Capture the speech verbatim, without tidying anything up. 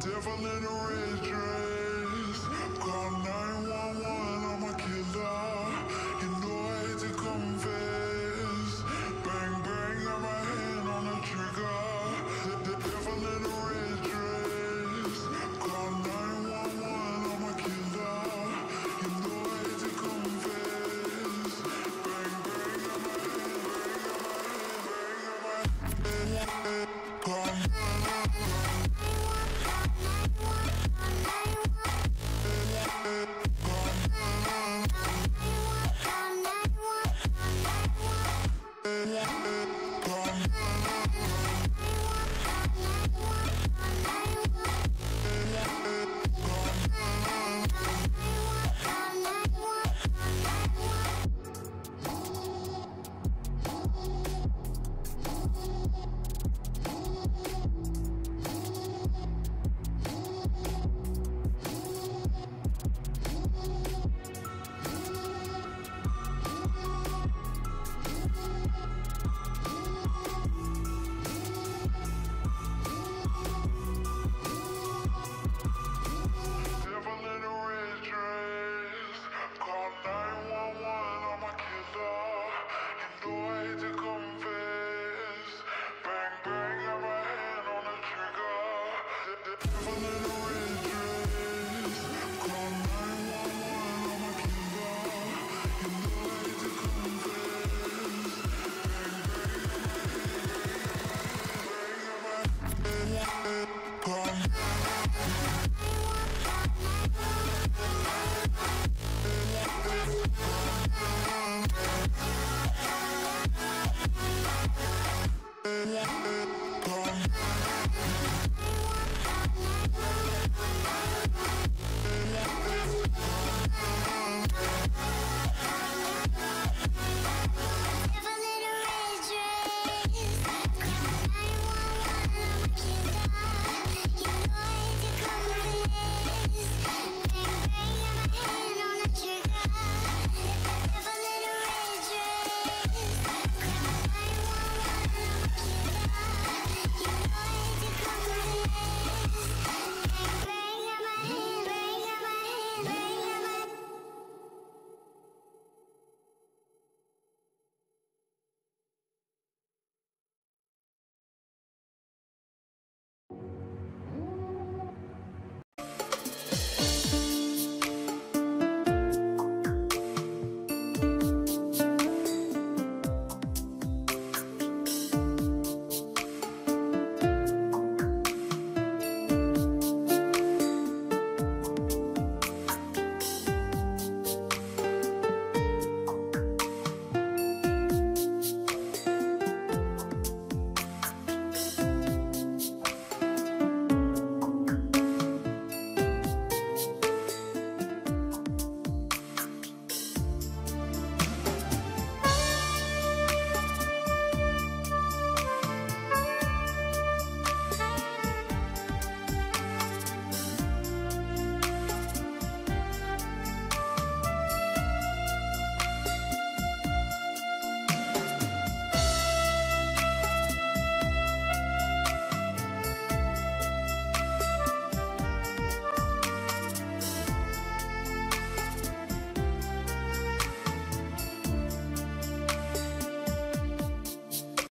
devil in a red dress. Call nine one one, I'm a killer. You know I hate to confess. Bang bang, got my hand on the trigger. The, the devil in a red dress. Call nine one one, I'm a killer. You know I hate to confess. Bang bang, got my hand, bang, got my hand, bang, got my hand. Call yeah.